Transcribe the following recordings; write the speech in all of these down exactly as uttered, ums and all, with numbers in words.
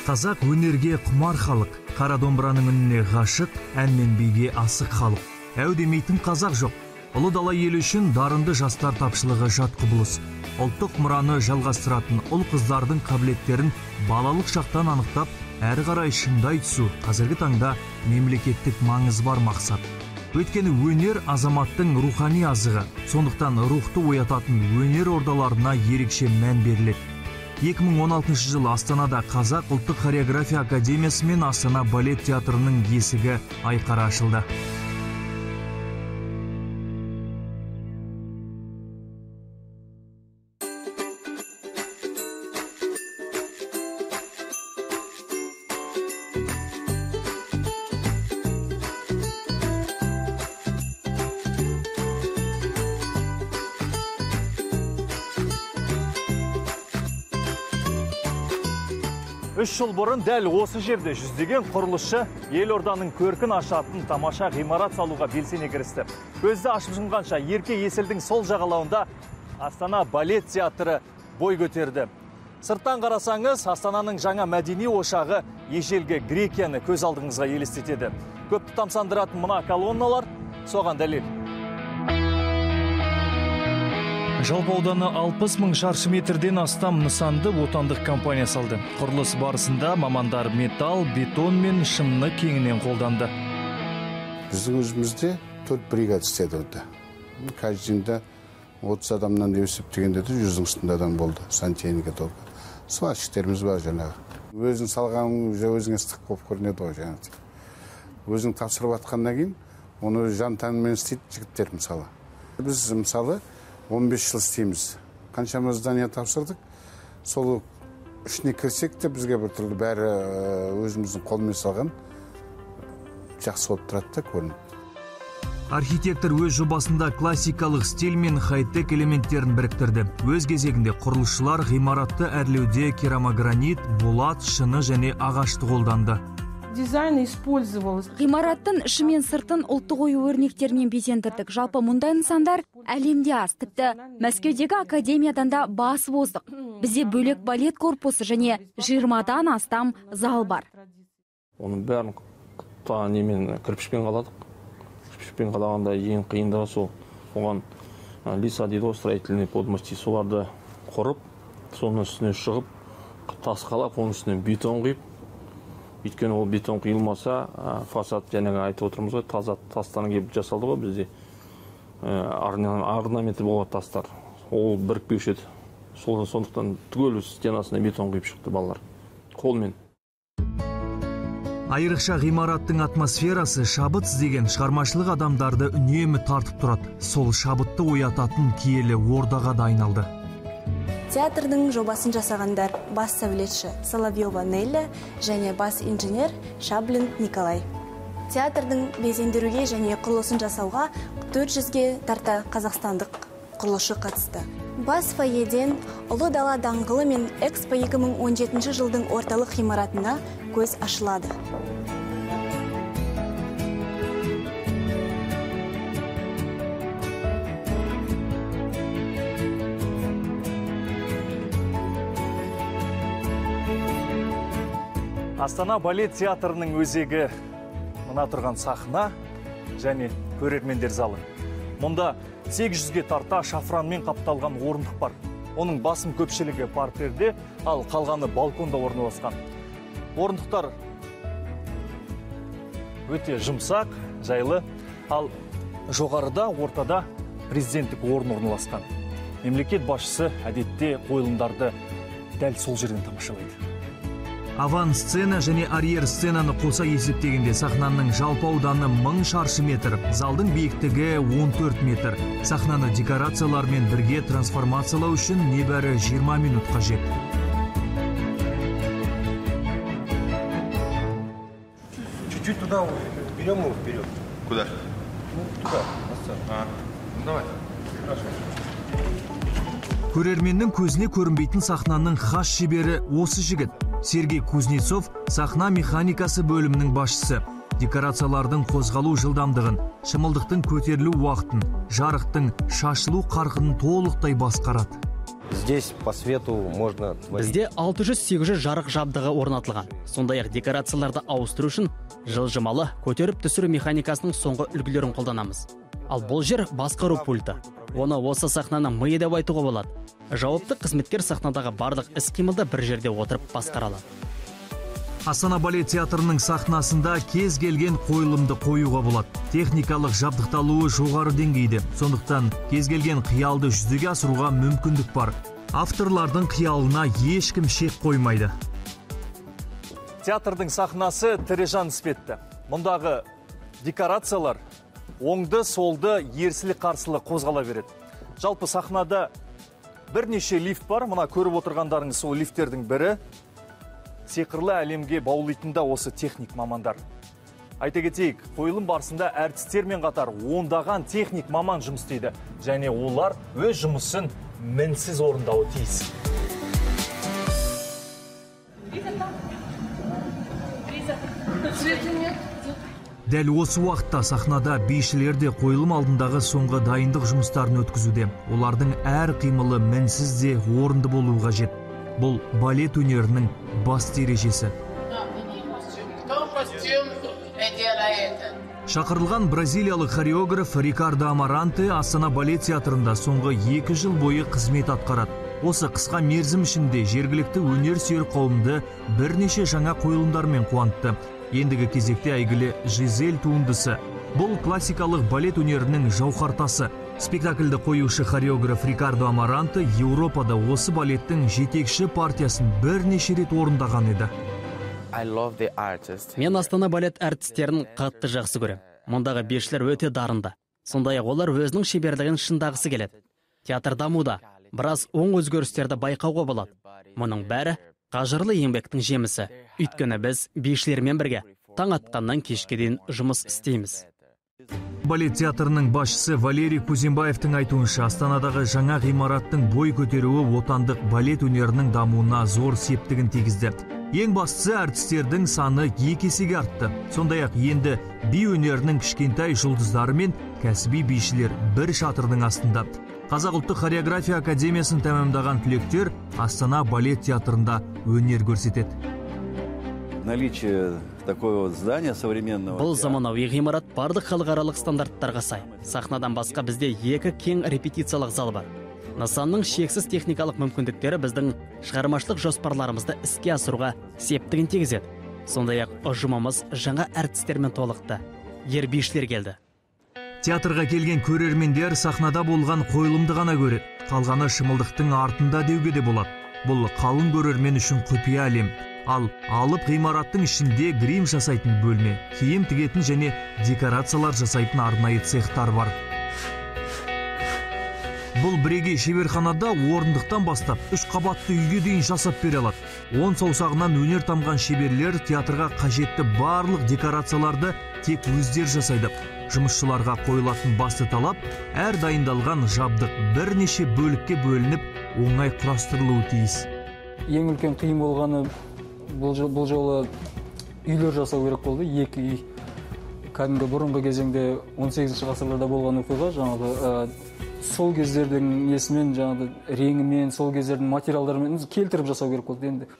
Қазақ өнерге құмар халық, қара домбыраның үніне ғашық, ән мен биге асық халық. Әу демейтін қазақ жоқ. Ұлы дала елі үшін дарынды жастар тапшылығы жат құбылыс. Ұлттық мұраны жалғастыратын ұл қыздардың қабілеттерін балалық шақтан анықтап, әрі қарай шыңдай түсу қазіргі таңда мемлекеттік маңызы бар мақсат. Өйткені өнер азаматтың рухани азығы, сондықтан рухты оятатын өнер ордаларына ерекше мән беріледі. екі мың он алтыншы жылы Астанада Қазақ ұлттық хореография академиясы мен Астана балет театрының есігі айқара ашылды. Үш жыл бұрын дәл осы жерде жүздеген құрылысшы елорданың көркін ашатын тамаша ғимарат салуға белсене кірісті. Көзді ашып жұмғанша Ерке Есілдің сол жағалауында Астана балет театры бой көтерді. Сырттан қарасаңыз, Астананың жаңа мәдени ошағы ежелгі Грекияны көз алдыңызға елестетеді. Көпті тамсандыратын мына колонналар соған дәлел. Жалпы ауданы алпыс мың шаршы метрден астам нысанды отандық компания салды. Құрылыс барысында мамандар металл, бетон мен шымны кеңінен қолданды. Біздің өзімізде төрт бригада істеді өте. Каждыйында отыз адамнан есептегенде де жүздің үстінде адам болды. Сантехника толғы. Сварщиктеріміз бар жаңағы. Өзің салғаның өзіңе ыстық болып көрінеді ғой жаңағы. Өзің тапсырып атқаннан кейін, оны жан тәнімен істейді жігіттер мысалы. Біз мысалы он бес жыл істейміз. Қаншама здания тапсырдық. Сол ішіне кірсек те бізге бір түрлі бәрі өзіміздің қолмен салған жақсы болып тұрады да көрініп. Архитектор өз жобасында классикалық стиль мен хай-тек элементтерін біріктірді. Өз кезегінде құрылысшылар ғимаратты әрлеуде керамогранит, болат, шыны және ағашты қолданды. Ғимараттың іші мен сыртын ұлттық ою өрнектермен безендірдік. Жалпы мұндай нысандар әлемде аз. Тіпті Мәскеудегі академиядан да басып оздық. Бізде бөлек балет корпусы және жиырмадан астам зал бар. Оның бәрін немен кірпішпен қаладық. Кірпішпен қалағанда ең қиындығы сол. Оған лиса дейді, строительный подмости, соларды құрып, соның үстіне шығып, тас қалап, оның үстіне бетон құйып. Өйткені ол бетон құйылмаса, фасад жәнегі айтып отырмыз ғой, таза тастан келіп жасалды ғой бізде. Орнаменті болады тастар. Ол бірікпеуші еді. Сондықтан түгел стенасына бетон құйып шықты балалар. Қолмен. Айрықша ғимараттың атмосферасы шабыт іздеген шығармашылық адамдарды үнемі тартып тұрады. Сол шабытты оятатын киелі ордаға да айналды. Театрдың жобасын жасағандар бас сәулетші Соловьева Нелля және бас инженер Шаблин Николай. Театрдың безендіруге және құрылысын жасауға төрт жүзге тарта қазақстандық құрылысшы қатысты. Бас фойеден Ұлы дала даңғылы мен Экспо екі мың он жетінші жылдың орталық ғимаратына көз ашылады. Астана балет театрының өзегі мына тұрған сахна және көрермендер залы. Мұнда сегіз жүзге тарта шафранмен қапталған орындық бар. Оның басым көпшілігі партерде, ал қалғаны балконда орналасқан. Орындықтар өте жұмсақ, жайлы, ал жоғарыда, ортада президенттік орын орналасқан. Мемлекет басшысы әдетте қойылымдарды дәл сол жерден тамашалайды. Аван сцена және арьер сценаны қоса есептегенде сахнаның жалпы ауданы мың шаршы метр, залдың биіктігі он төрт метр. Сахнаны декорациялармен бірге трансформациялау үшін небәрі жиырма минут қажет. Чуть-чуть туда берем его вперед. Куда? Ну, туда, на сцену. А, ну давай. Хорошо. Көрерменнің көзіне көрінбейтін сахнаның хас шебері осы жігіт. Сергей Кузнецов сахна механикасы бөлімінің басшысы. Декорациялардың қозғалу жылдамдығын, шымылдықтың көтерілу уақытын, жарықтың шашылу қарқынын толықтай басқарады. Здесь по свету можно... Бізде алты жүз сегіз жүз жарық жабдығы орнатылған. Сондай-ақ декорацияларды ауыстыру үшін жылжымалы көтеріп түсіру механикасының соңғы үлгілерін қолданамыз. Ал бұл жер басқару пульті. Оны осы сахнаның миы деп айтуға болады. Жауапты қызметкер сахнадағы барлық іс-қимылды бір жерде отырып басқара алады. Астана балет театрының сахнасында кез келген қойылымды қоюға болады. Техникалық жабдықталуы жоғары деңгейде. Сондықтан кез келген қиялды жүзеге асыруға мүмкіндік бар. Авторлардың қиялына ешкім шек қоймайды. Театрдың сахнасы тірі жан іспетті. Мұндағы декорациялар оңды, солды, ерсілі-қарсылы қозғала береді. Жалпы сахнада бірнеше лифт бар. Мына көріп отырғандарыңыз сол лифттердің бірі. Сиқырлы әлемге баулитында осы техник мамандар. Айта кетейік, қойылым барысында әртістермен қатар ондаған техник маман жұмыс істейді. Және олар өз жұмысын мінсіз орындауы тиіс. Дәл осы уақытта сахнада бишілер де қойылым алдындағы соңғы дайындық жұмыстарын өткізуде. Олардың әр қимылы мінсіз де орынды болуы қажет. Бұл балет өнерінің басты ережесі. Шақырылған бразилиялық хореограф Рикардо Амаранте Астана балет театрында соңғы екі жыл бойы қызмет атқарады. Осы қысқа мерзім ішінде жергілікті өнер сүйер қауымды бірнеше жаңа қойылымдармен қуантты. Ендігі кезекте әйгілі Жизель туындысы. Бұл классикалық балет өнерінің жауһартасы. Спектакльді қоюшы хореограф Рикардо Амаранте Еуропада осы балеттің жетекші партиясын бірнеше рет орындаған еді. Мен Астана балет әртістерін қатты жақсы көрем. Мұндағы бишілер өте дарынды. Сондай-ақ олар өзінің шеберлігін шыңдағысы келеді. Театр дамуда, біраз оң өзгерістерді байқауға болады. Мұның бәрі қажырлы еңбектің жемісі. Өйткені біз бишілермен бірге таң атқаннан кешке дейін жұмыс істейміз. Балет театрының басшысы Валерий Кузембаевтың айтуынша, Астанадағы жаңа ғимараттың бой көтеруі отандық балет өнерінің дамуына зор септігін тигізді. Ең бастысы әртістердің саны екі есеге артты. Сондай-ақ енді би өнерінің кішкентай жұлдыздары мен кәсіби бишілер бір шатырдың астында. Қазақ ұлттық хореография академиясын тәмамдаған түлектер Астана балет театрында өнер көрсетеді. Наличие такого здания современного. Бұл заманауи ғимарат барлық халықаралық стандарттарға сай. Сахнадан басқа бізде екі кең репетициялық зал бар. Нысанның шексіз техникалық мүмкіндіктері біздің шығармашылық жоспарларымызды іске асыруға септігін тигізеді. Сондай-ақ ұжымымыз жаңа әртістермен толықты. Ер бишілер келді. Театрға келген көрермендер сахнада болған қойылымды ғана көреді. Қалғаны шымылдықтың артында деуге де болады. Бұл қалың көрермен үшін құпия әлем. Ал алып ғимараттың ішінде грим жасайтын бөлме, киім тігетін және декорациялар жасайтын арнайы цехтар бар. Бұл бірегей шеберханада орындықтан бастап үш қабатты үйге дейін жасап бере алады. Он саусағынан өнер тамған шеберлер театрға қажетті барлық декорацияларды тек өздер жасайды. Жұмысшыларға қойылатын басты талап әр дайындалған жабдық бірнеше бөлікке бөлініп, оңай құрастырылуы тиіс. Ең үлкен қиын болғаны бұл жолы үйлер жасау керек болды. Екі үй. Кәдімгі бұрынғы кезеңде он сегізінші ғасырларда болған оқиға, жаңағы сол кездердің несімен, жаңағы реңімен, сол кездердің материалдарымен келтіріп жасау керек болды енді.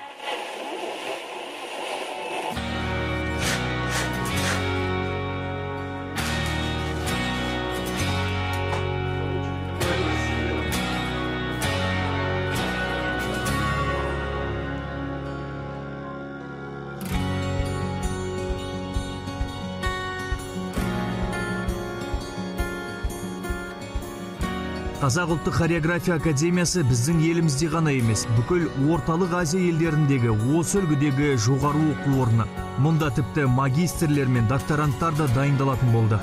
Қазақ ұлттық хореография академиясы біздің елімізде ғана емес, бүкіл орталық Азия елдеріндегі осы үлгідегі жоғары оқу орны. Мұнда тіпті магистрлер мен докторанттар да дайындалатын болды.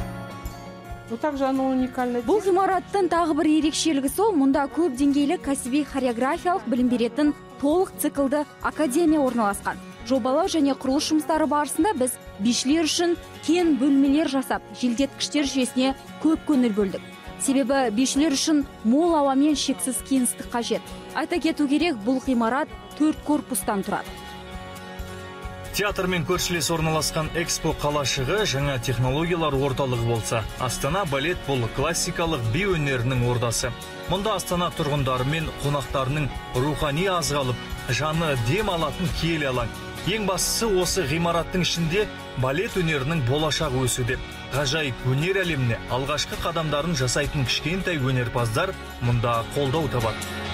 Бұл ғимараттың тағы бір ерекшелігі сол, мұнда көп деңгейлі кәсіби хореографиялық білім беретін толық циклды академия орналасқан. Жобалау және құрылыс жұмыстары барысында біз бишілер үшін кен бөлмелер жасап, желдеткіштер жүйесіне көп көңіл бөлдік. Себебі бишілер үшін мол ауамен шексіз кеңістік қажет. Айта кету керек, бұл ғимарат төрт корпустан тұрады. Театрмен көршілес орналасқан Экспо қалашығы жаңа технологиялар орталығы болса, Астана балет бұл классикалық би өнерінің ордасы. Мұнда Астана тұрғындары мен қонақтарының рухани азғалып, жаны дем алатын киелі алаң. Ең бастысы осы ғимараттың ішінде балет өнерінің болашағы өсуде. Ғажайып өнер әлеміне алғашқы қадамдарын жасайтын кішкентай өнерпаздар мұнда қолдау табады.